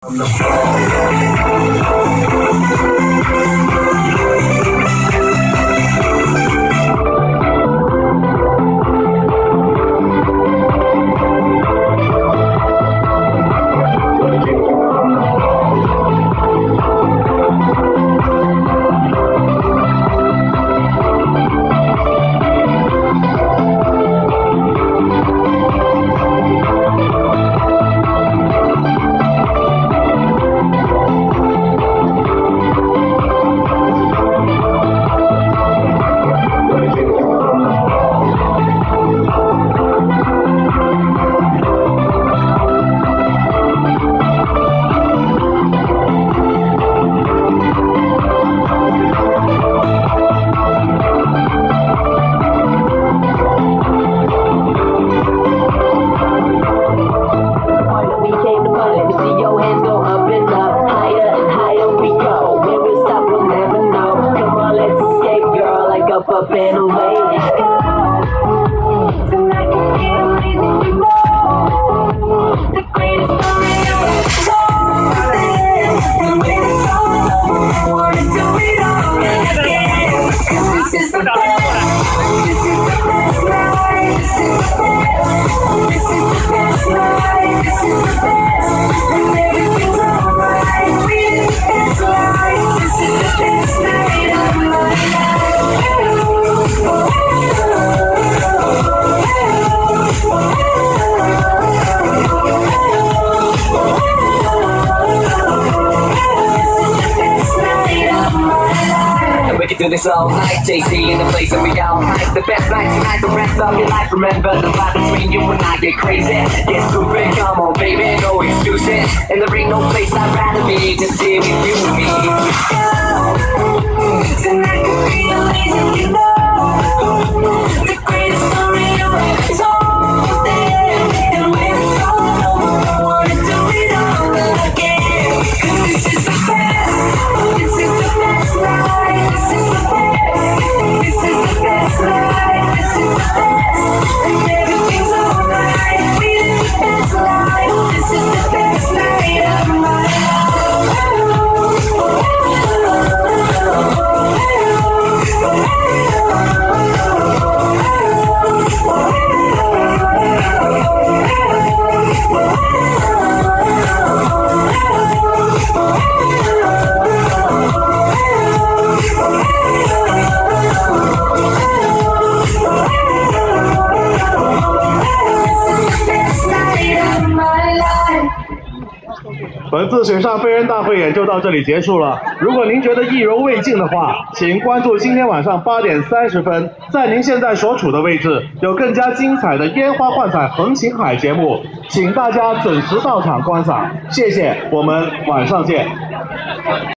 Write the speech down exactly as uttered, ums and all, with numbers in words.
Up and away. Let's go. Tonight can be amazing, you know. The greatest story ever told. And when it's all over, I wanna do it all again. 'Cause this is the best. This is the best night. This is the best. This is the best night. This is the best. And everything's alright. We live the best life. This is the best night of my life. We can do this all night, J C in the place and we all night. The best night tonight, the rest of your life. Remember the vibe between you and I. Get crazy, get stupid, come on baby, no excuses. And there ain't no place I'd rather be, just here with you and me. Tonight could be amazing, you know. The greatest story ever told. And when it's all over, I wanna do it all again. 'Cause this is the best, this is the best life. This is the best, this is the best life. This is the best, and everything's alright. We live the best life. This is the best night of my life. 本次水上飞人大汇演就到这里结束了。如果您觉得意犹未尽的话，请关注今天晚上八点三十分，在您现在所处的位置有更加精彩的烟花幻彩横琴海节目，请大家准时到场观赏。谢谢，我们晚上见。